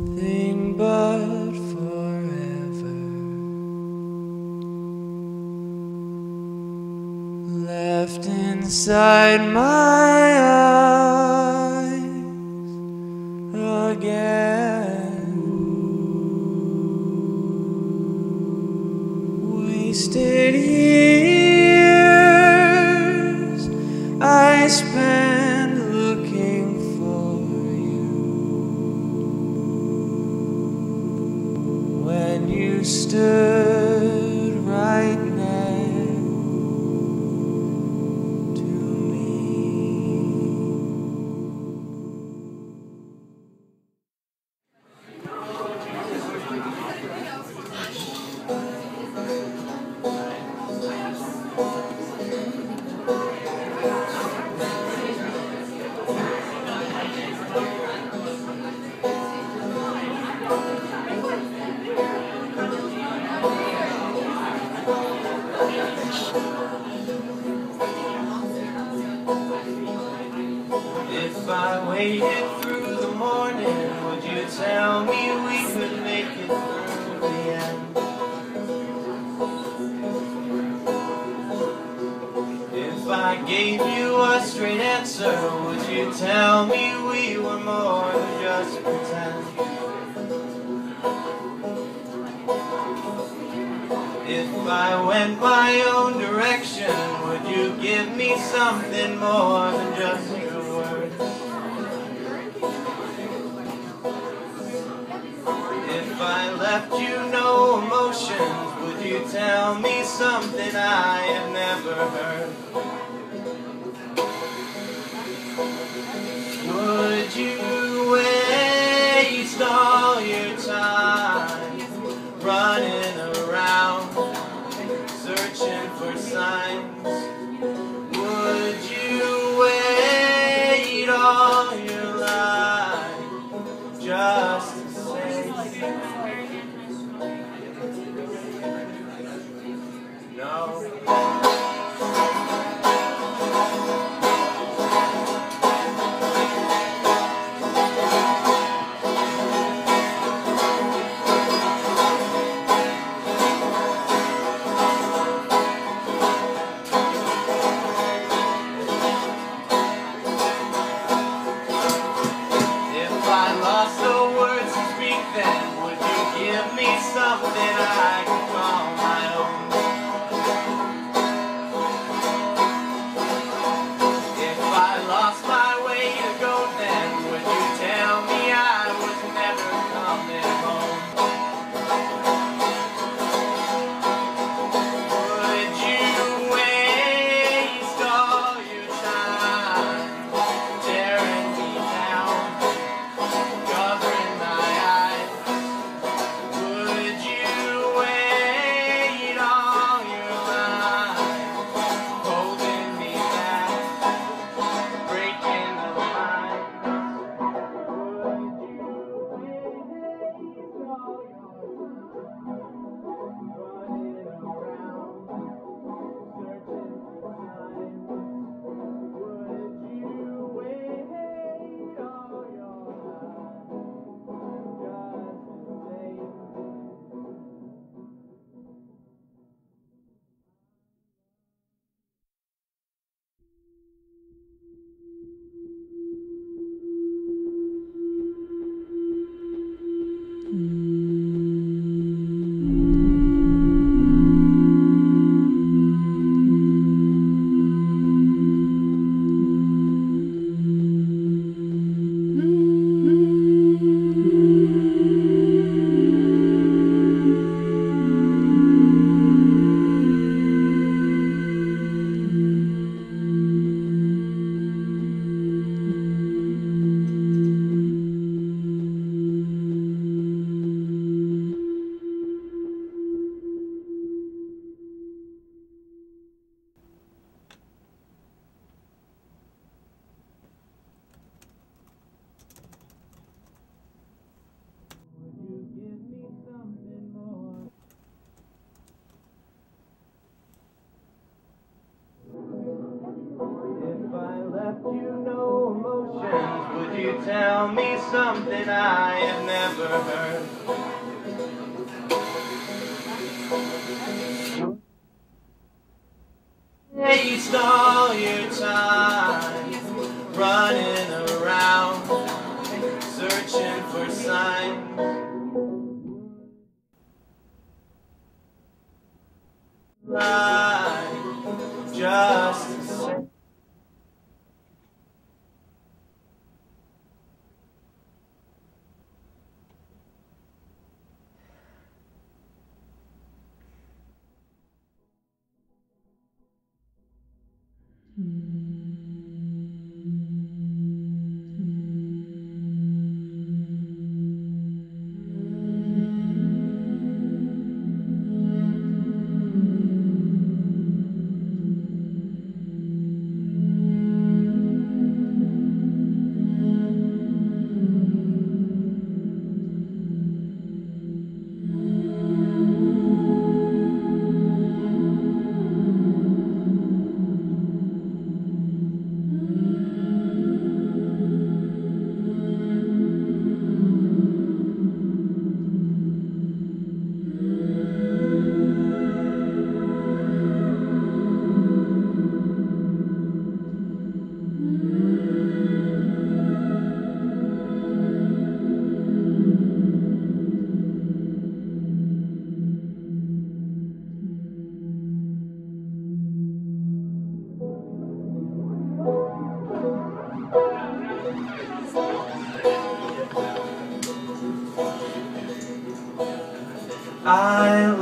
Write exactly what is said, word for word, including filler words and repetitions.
nothing but forever left inside my eyes again. Wasted years I spent looking for you when you stood right next to me. If I waited through the morning, would you tell me we could make it through the end? If I gave you a straight answer, would you tell me we were more than just pretend? If I went my own direction, would you give me something more than just your words? If I left you no emotions, would you tell me something I have never heard? Would you waste all your time running around searching for signs? Would you wait all your life just to say no? you tell me something I have never heard? Waste all your time running around, searching for signs. Like just a second. I